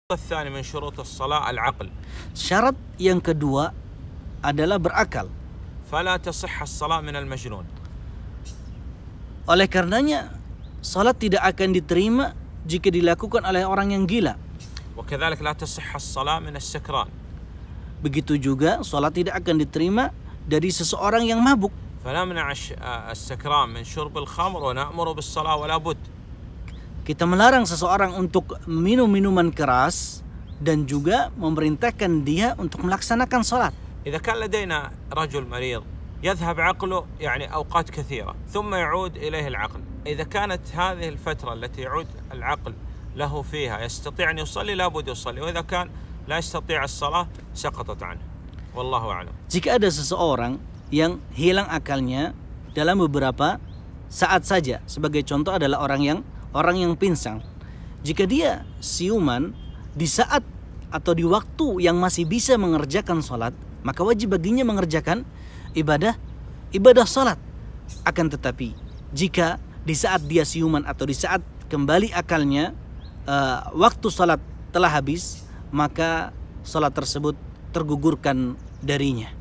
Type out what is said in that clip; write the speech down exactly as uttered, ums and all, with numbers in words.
الثاني من شروط الصلاة العقل. Syarat yang kedua adalah berakal. فلا تصح الصلاة من المجنون. Oleh karenanya, salat tidak akan diterima jika dilakukan oleh orang yang gila. وكذلك لا تصح الصلاة من السكران. Begitu juga salat tidak akan diterima dari seseorang yang mabuk. فلا منع السكران من شرب الخمر ونأمر بالصلاة ولا بد. Kita melarang seseorang untuk minum minuman keras dan juga memerintahkan dia untuk melaksanakan salat. إذا كان لدينا رجل مريض يذهب عقله يعني أوقات كثيرة ثم يعود إليه العقل، إذا كانت هذه الفترة التي يعود العقل له فيها يستطيع أن يصلي لابد يصلي، وإذا كان لا يستطيع الصلاة سقطت عنه. والله أعلم. Jika ada seseorang yang hilang akalnya dalam beberapa saat saja, sebagai contoh adalah orang yang orang yang pinsang. Jika dia siuman di saat atau di waktu yang masih bisa mengerjakan salat, maka wajib baginya mengerjakan ibadah ibadah salat. Akan tetapi jika di saat dia siuman atau di saat kembali akalnya uh, waktu salat telah habis, maka salat tersebut tergugurkan darinya.